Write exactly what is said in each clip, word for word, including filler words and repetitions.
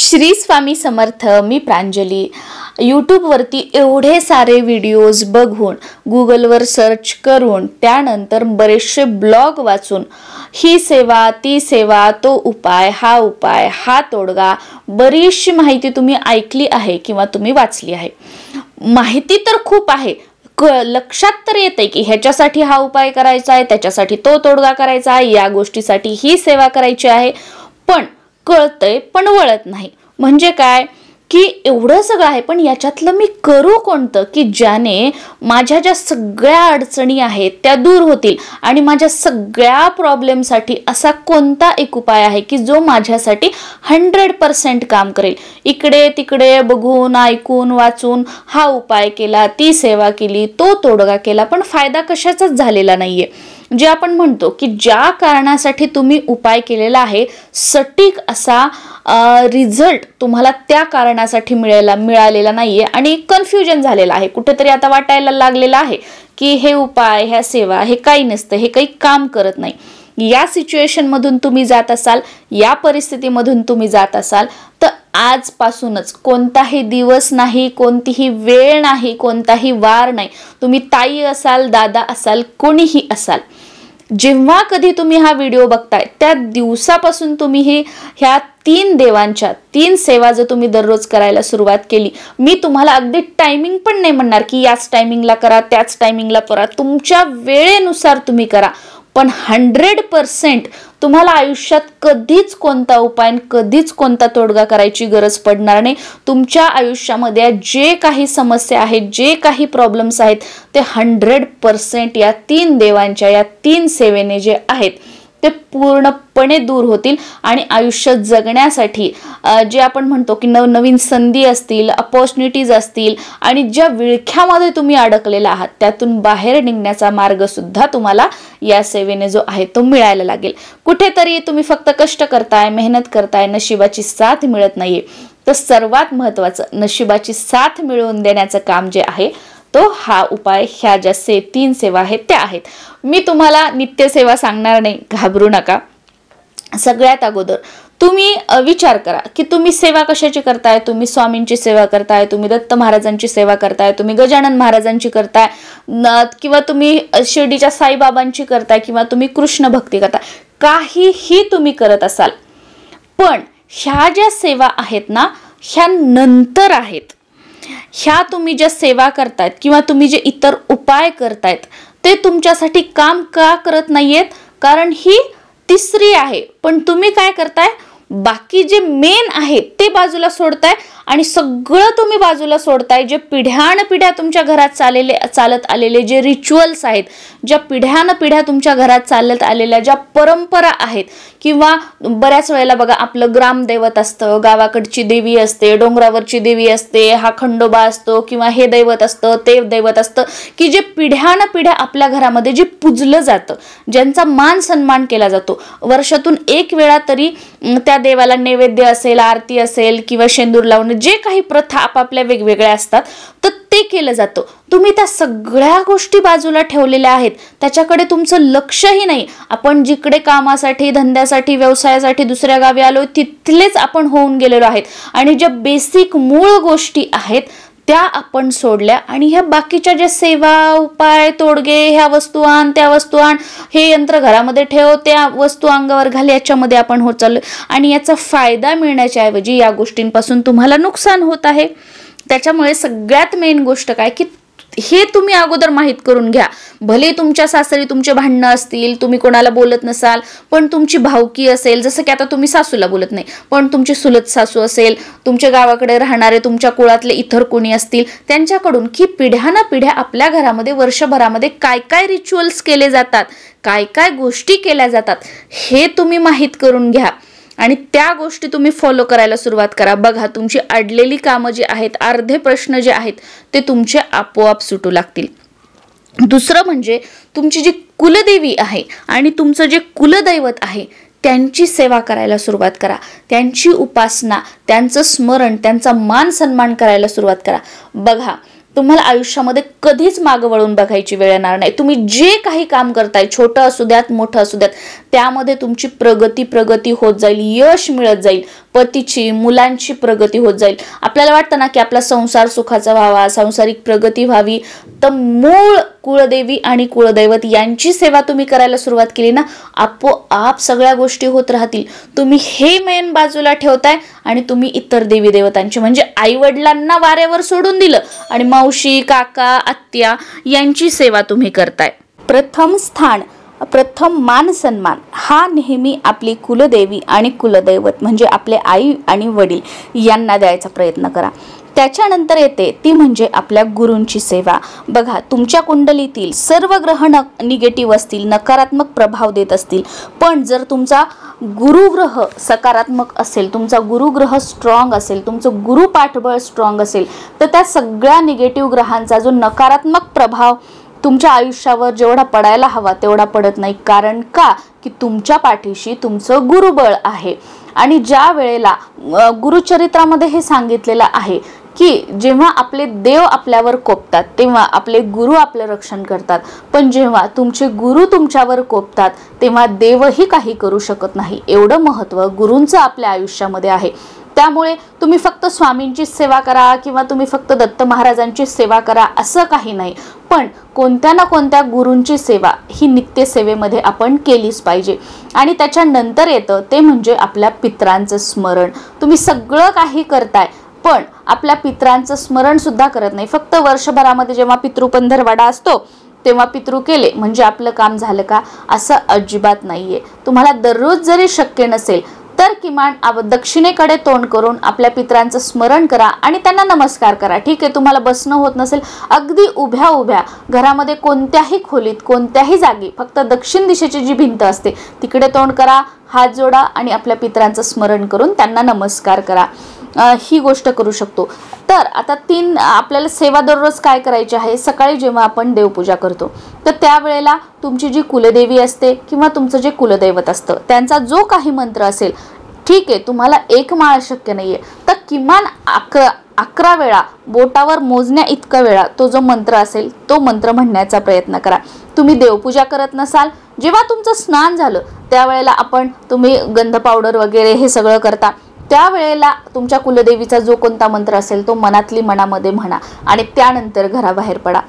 श्री स्वामी समर्थ. मी प्रांजली. यूट्यूबवरती एवढे सारे व्हिडिओज बघून, गुगलवर सर्च करून, त्यानंतर बरेचसे ब्लॉग वाचून ही सेवा, ती सेवा, तो उपाय, हा उपाय, हा तोडगा, बरीचशी माहिती तुम्ही ऐकली आहे किंवा तुम्ही वाचली आहे. माहिती तर खूप आहे, लक्षात तर येते की ह्याच्यासाठी हा उपाय करायचा आहे, त्याच्यासाठी तो तोडगा करायचा आहे, या गोष्टीसाठी ही सेवा करायची आहे, पण कळतंय पण वळत नाही. म्हणजे काय की एवढं सगळं आहे, पण याच्यातलं मी करू कोणतं की ज्याने माझ्या ज्या सगळ्या अडचणी आहेत त्या दूर होतील आणि माझ्या सगळ्या प्रॉब्लेमसाठी असा कोणता एक उपाय आहे की जो माझ्यासाठी हंड्रेड पर्सेंट काम करेल. इकडे तिकडे बघून, ऐकून, वाचून हा उपाय केला, ती सेवा केली, तो तोडगा केला, पण फायदा कशाचाच झालेला नाहीये. जे आपण म्हणतो की ज्या कारणासाठी तुम्ही उपाय केलेला आहे, सटीक असा रिझल्ट तुम्हाला त्या कारणासाठी मिळायला मिळालेला नाहीये आणि कन्फ्युजन झालेलं आहे. कुठेतरी आता वाटायला लागलेलं आहे की हे उपाय, ह्या सेवा, हे काही नसतं, हे काही काम करत नाही. या सिच्युएशन मधून तुम्ही जात असाल, या परिस्थितीमधून तुम्ही जात असाल, तर आजपासूनच कोणताही दिवस नाही, कोणतीही वेळ नाही, कोणताही वार नाही, तुम्ही ताई असाल, दादा असाल, कोणीही असाल, जेव्हा कधी तुम्ही हा व्हिडिओ बघताय त्या दिवसापासून तुम्ही ही ह्या तीन देवांच्या तीन सेवा जर तुम्ही दररोज करायला सुरुवात केली, मी तुम्हाला अगदी टायमिंग पण नाही म्हणणार की याच टायमिंगला करा, त्याच टायमिंगला करा, तुमच्या वेळेनुसार तुम्ही करा, पण हंड्रेड पर्सेंट तुम्हाला आयुष्यात कधीच कोणता उपाय, कधीच कोणता तोडगा करायची गरज पडणार नाही. तुमच्या आयुष्यामध्ये जे काही समस्या आहेत, जे काही प्रॉब्लेम्स आहेत, ते हंड्रेड पर्सेंट या तीन देवांच्या या तीन सेवेने जे आहेत ते पूर्णपणे दूर होतील आणि आयुष्य जगण्यासाठी जे आपण म्हणतो की नवनवीन संधी असतील, अपॉर्च्युनिटीज असतील आणि ज्या विळख्यामध्ये तुम्ही अडकलेला आहात त्यातून बाहेर निघण्याचा मार्ग सुद्धा तुम्हाला या सेवेने जो आहे तो मिळायला लागेल. कुठेतरी तुम्ही फक्त कष्ट करताय, मेहनत करताय, नशिबाची साथ मिळत नाहीये, तर सर्वात महत्त्वाचं नशिबाची साथ मिळवून देण्याचं काम जे आहे तो हा उपाय, ह्या ज्या से तीन सेवा आहेत त्या आहेत. मी तुम्हाला नित्यसेवा सांगणार नाही, घाबरू नका. सगळ्यात अगोदर तुम्ही विचार करा की तुम्ही सेवा कशाची करताय. तुम्ही स्वामींची सेवा करताय, तुम्ही दत्त महाराजांची सेवा करताय, तुम्ही गजानन महाराजांची करताय, किंवा तुम्ही शिर्डीच्या साईबाबांची करताय, किंवा तुम्ही कृष्ण भक्ती करताय, काहीही तुम्ही करत असाल, पण ह्या ज्या सेवा आहेत ना ह्या नंतर आहेत. ह्या तुम्ही ज्या सेवा करतायत किंवा तुम्ही जे इतर उपाय करतायत ते तुमच्यासाठी काम का करत नाहीयेत, कारण ही तिसरी आहे. पण तुम्ही काय करताय, बाकी जे मेन आहे ते बाजूला सोडताय आणि सगळं तुम्ही बाजूला सोडताय. जे पिढ्यान पिढ्या तुमच्या घरात चाललेले चालत आलेले जे रिच्युअल्स आहेत, ज्या पिढ्यान पिढ्या तुमच्या घरात चालत आलेल्या ज्या परंपरा आहेत, किंवा बऱ्याच वेळेला बघा आपलं ग्रामदैवत असतं, गावाकडची देवी असते, डोंगरावरची देवी असते, हा खंडोबा असतो, किंवा हे दैवत असतं, ते दैवत असतं, की जे पिढ्यान पिढ्या आपल्या घरामध्ये जे पूजलं जातं, ज्यांचा मान सन्मान केला जातो. वर्षातून एक वेळा तरी त्या देवाला नैवेद्य असेल, आरती असेल, किंवा शेंदूर लावणं, जे काही प्रथा आपापल्या वेगवेगळ्या असतात तर ते केलं जातं. तुम्ही त्या सगळ्या गोष्टी बाजूला ठेवलेल्या आहेत, त्याच्याकडे तुमचं लक्षही नाही. आपण जिकडे कामासाठी, धंद्यासाठी, व्यवसायासाठी दुसऱ्या गावी आलो तिथलेच आपण होऊन गेलेलो आहेत आणि ज्या बेसिक मूळ गोष्टी आहेत त्या आपण सोडल्या आणि ह्या बाकीच्या ज्या सेवा, उपाय, तोडगे, ह्या वस्तू आण, त्या वस्तू आण, हे यंत्र घरामध्ये ठेव, त्या वस्तू अंगावर घाल, याच्यामध्ये आपण होत चाललो आणि याचा फायदा मिळण्याच्या ऐवजी या गोष्टींपासून तुम्हाला नुकसान होत आहे. त्याच्यामुळे सगळ्यात मेन गोष्ट काय की हे तुम्ही अगोदर माहीत करून घ्या. भले तुमच्या सासरी तुमचे भांडणं असतील, तुम्ही कोणाला बोलत नसाल, पण तुमची भावकी असेल, जसं की आता तुम्ही सासूला बोलत नाही, पण तुमची सुलत सासू असेल, तुमच्या गावाकडे राहणारे तुमच्या कुळातले इतर कोणी असतील, त्यांच्याकडून की पिढ्याना पिढ्या आपल्या घरामध्ये वर्षभरामध्ये काय काय रिच्युअल्स केले जातात, काय काय गोष्टी केल्या जातात, हे तुम्ही माहीत करून घ्या आणि त्या गोष्टी तुम्ही फॉलो करायला सुरुवात करा. बघा तुमची अडलेली कामं जी आहेत, अर्धे प्रश्न जे आहेत ते तुमचे आपोआप सुटू लागतील. दुसरं म्हणजे तुमची जी कुलदेवी आहे आणि तुमचं जे कुलदैवत आहे त्यांची सेवा करायला सुरुवात करा. त्यांची उपासना, त्यांचं स्मरण, त्यांचा मान सन्मान करायला सुरुवात करा. बघा तुम्हाला आयुष्यामध्ये कधीच मागं वळून बघायची वेळ येणार नाही. तुम्ही जे काही काम करताय, छोटं असू द्यात मोठं असू द्यात, त्यामध्ये तुमची प्रगती प्रगती होत जाईल, यश मिळत जाईल, पतीची मुलांची प्रगती होत जाईल. आपल्याला वाटतं ना की आपला संसार सुखाचा व्हावा, सांसारिक प्रगती व्हावी, तर मूळ कुळदेवी आणि कुळदैवत यांची सेवा तुम्ही करायला सुरुवात केली ना, आपोआप सगळ्या गोष्टी होत राहतील. तुम्ही हे मेन बाजूला ठेवताय आणि तुम्ही इतर देवी देवतांची म्हणजे आई वडिलांना वाऱ्यावर सोडून दिलं आणि मावशी काका आत्या यांची सेवा तुम्ही करताय. प्रथम स्थान, प्रथम मान सन्मान हा नेहमी आपली कुलदेवी आणि कुलदैवत म्हणजे आपले आई आणि वडील यांना द्यायचा प्रयत्न करा. त्याच्यानंतर येते ती म्हणजे आपल्या गुरूंची सेवा. बघा, तुमच्या कुंडलीतील सर्व ग्रह न निगेटिव्ह असतील, नकारात्मक प्रभाव देत असतील, पण जर तुमचा गुरुग्रह सकारात्मक असेल, तुमचा गुरुग्रह स्ट्रॉंग असेल, तुमचं गुरु पाठबळ स्ट्रॉंग असेल, तर त्या सगळ्या निगेटिव्ह ग्रहांचा जो नकारात्मक प्रभाव तुमच्या आयुष्यावर जेवढा पडायला हवा तेवढा पडत नाही. कारण का की तुमच्या पाठीशी तुमचं गुरुबळ आहे. आणि ज्या वेळेला गुरुचरित्रामध्ये हे सांगितलेलं आहे की जेव्हा आपले देव आपल्यावर कोपतात तेव्हा आपले गुरु आपलं रक्षण करतात, पण जेव्हा तुमचे गुरु तुमच्यावर कोपतात तेव्हा देवही काही करू शकत नाही. एवढं महत्त्व गुरूंचं आपल्या आयुष्यामध्ये आहे. त्यामुळे तुम्ही फक्त स्वामींची सेवा करा किंवा तुम्ही फक्त दत्त महाराजांची सेवा करा असं काही नाही, पण कोणत्या ना कोणत्या गुरूंची सेवा ही नित्य सेवेमध्ये आपण केलीच पाहिजे. आणि त्याच्यानंतर येतं ते म्हणजे आपल्या पितरांचं स्मरण. तुम्ही सगळं काही करताय पण आपल्या पितरांचं स्मरण सुद्धा करत नाही. फक्त वर्षभरामध्ये जेव्हा पितृपंधरवाडा असतो तेव्हा पितृ केले म्हणजे आपलं काम झालं का, असं अजिबात नाहीये. तुम्हाला दररोज जरी शक्य नसेल तर किमान दक्षिणेकडे तोंड करून आपल्या पितरांचं स्मरण करा आणि त्यांना नमस्कार करा. ठीक आहे, तुम्हाला बसणं होत नसेल, अगदी उभ्या उभ्या घरामध्ये कोणत्याही खोलीत कोणत्याही जागी फक्त दक्षिण दिशेची जी भिंत असते तिकडे तोंड करा, हात जोडा आणि आपल्या पितरांचं स्मरण करून त्यांना नमस्कार करा. ही गोष्ट करू शकतो. तर आता तीन आपल्याला सेवा दररोज काय करायची आहे. सकाळी जेव्हा आपण देवपूजा करतो तर त्यावेळेला तुमची जी कुलदेवी असते किंवा तुमचं जे कुलदैवत असतं त्यांचा जो काही मंत्र असेल, ठीक आहे तुम्हाला एक माळ शक्य नाहीये तर किमान अकरा अकरा वेळा बोटावर मोजण्या इतका वेळा तो जो मंत्र असेल तो मंत्र म्हणण्याचा प्रयत्न करा. तुम्ही देवपूजा करत नसाल, जेव्हा तुमचं स्नान झालं त्यावेळेला आपण तुम्ही गंध पावडर वगैरे हे सगळं करता, त्यावेळेला तुमच्या कुलदेवीचा जो कोणता मंत्र असेल तो मनातली मनामध्ये म्हणा आणि त्यानंतर घराबाहेर पडा.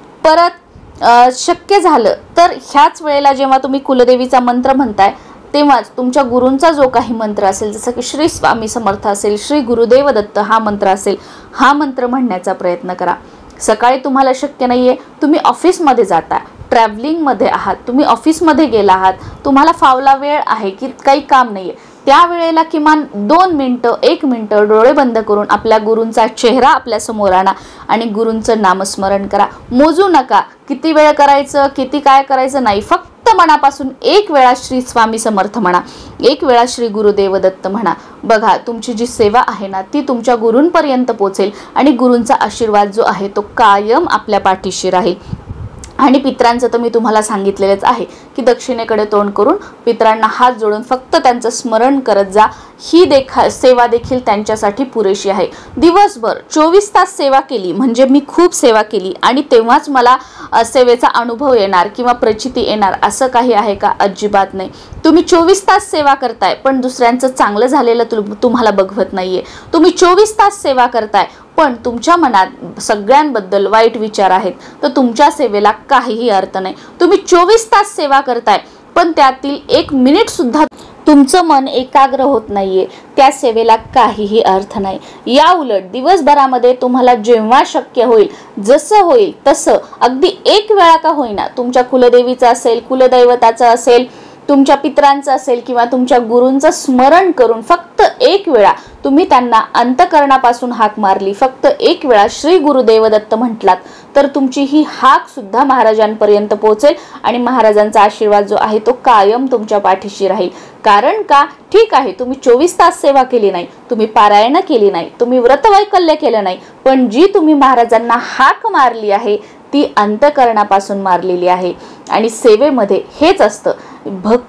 परत शक्य झालं तर ह्याच वेळेला जेव्हा तुम्ही कुलदेवीचा मंत्र म्हणताय तेव्हाच तुमच्या गुरूंचा जो काही मंत्र असेल, जसं की श्री स्वामी समर्थ असेल, श्री गुरुदेव दत्त हा मंत्र असेल, हा मंत्र म्हणण्याचा प्रयत्न करा. सकाळी तुम्हाला शक्य नाहीये, तुम्ही ऑफिसमध्ये जाता, ट्रॅव्हलिंगमध्ये आहात, तुम्ही ऑफिसमध्ये गेला आहात, तुम्हाला फावला वेळ आहे की काही काम नाहीये, त्यावेळेला किमान दोन मिनिटं एक मिनिटं डोळे बंद करून आपल्या गुरूंचा चेहरा आपल्या समोर आणा आणि गुरूंचं नामस्मरण करा. मोजू नका किती वेळ करायचं, किती काय करायचं नाही, फक्त मनापासून एक वेळा श्री स्वामी समर्थ म्हणा, एक वेळा श्री गुरुदेव दत्त म्हणा. बघा, तुमची जी सेवा आहे ना ती तुमच्या गुरूंपर्यंत पोहोचेल आणि गुरूंचा आशीर्वाद जो आहे तो कायम आपल्या पाठीशी राहील. आणि पितरांचं तर मी तुम्हाला सांगितलेलंच आहे की दक्षिणेकडे तोंड करून पितरांना हात जोडून फक्त त्यांचं स्मरण करत जा. ही देखा सेवा देखील त्यांच्यासाठी पुरेशी आहे. दिवसभर चोवीस तास सेवा केली म्हणजे मी खूप सेवा केली आणि तेव्हाच मला सेवेचा अनुभव येणार किंवा प्रचिती येणार असं काही आहे का? अजिबात नाही. तुम्ही चोवीस तास सेवा करताय पण दुसऱ्यांचं चांगलं झालेलं तुम्हाला बघवत नाहीये. तुम्ही चोवीस तास सेवा करताय पण तुमच्या मनात सगळ्यांबद्दल वाईट विचार आहेत, तर तुमच्या सेवेला काहीही अर्थ नाही. तुम्ही चोवीस तास सेवा करताय पण त्यातील एक मिनिट सुद्धा तुमचं मन एकाग्र होत नाहीये, त्या सेवेला काहीही अर्थ नाही. या उलट दिवसभरामध्ये तुम्हाला जेव्हा शक्य होईल, जसं होईल तसं अगदी एक वेळा का होईना तुमच्या कुलदेवीचं असेल, कुलदैवताचं असेल, तुमच्या पितरांचं असेल किंवा तुमच्या गुरूंचं स्मरण करून फक्त एक वेळा तुम्ही त्यांना अंतकरणापासून हाक मारली, फक्त एक वेळा श्री गुरुदेव दत्त म्हटलात तर तुमची ही हाक सुद्धा महाराजांपर्यंत पोहोचेल आणि महाराजांचा आशीर्वाद जो आहे तो कायम तुमच्या पाठीशी राहील. कारण का, ठीक आहे तुम्ही चोवीस तास सेवा केली नाही, तुम्ही पारायण केली नाही, तुम्ही व्रतवैकल्य केलं नाही, पण जी तुम्ही महाराजांना हाक मारली आहे ती अंतकरणापासून मारलेली आहे. आणि सेवेमध्ये हेच असतं, भक्ती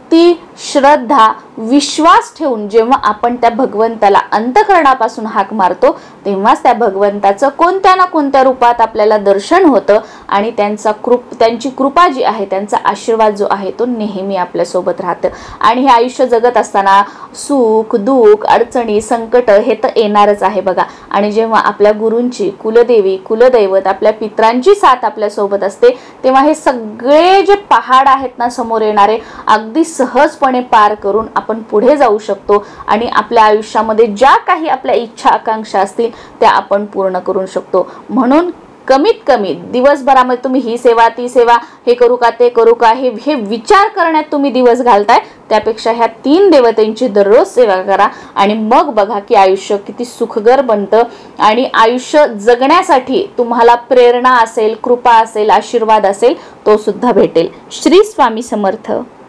श्रद्धा, विश्वास ठेवून जेव्हा आपण त्या भगवंताला अंतःकरणापासून हाक मारतो तेव्हाच त्या भगवंताचं कोणत्या ना कोणत्या रूपात आपल्याला दर्शन होतं आणि त्यांचा कृप त्यांची कृपा जी आहे, त्यांचा आशीर्वाद जो आहे तो नेहमी आपल्यासोबत राहतं. आणि हे आयुष्य जगत असताना सुख दुःख अडचणी संकट हे तर येणारच आहे बघा. आणि जेव्हा आपल्या गुरूंची, कुलदेवी, कुलदैवत, आपल्या पित्रांची साथ आपल्यासोबत असते तेव्हा हे सगळे जे पहाड आहेत ना समोर येणारे अगदी सहजपणे पार करून आपण पुढे जाऊ शकतो आणि आपल्या आयुष्यामध्ये ज्या काही आपल्या इच्छा आकांक्षा असतील त्या आपण पूर्ण करू शकतो. म्हणून कमीत कमी दिवसभरामध्ये तुम्ही ही सेवा ती सेवा हे करू का ते करू का हे हे विचार करण्यात तुम्ही दिवस घालताय त्यापेक्षा ह्या तीन देवतेंची दररोज सेवा करा आणि मग बघा की आयुष्य किती सुखकर बनतं आणि आयुष्य जगण्यासाठी तुम्हाला प्रेरणा असेल, कृपा असेल, आशीर्वाद असेल तो सुद्धा भेटेल. श्री स्वामी समर्थ.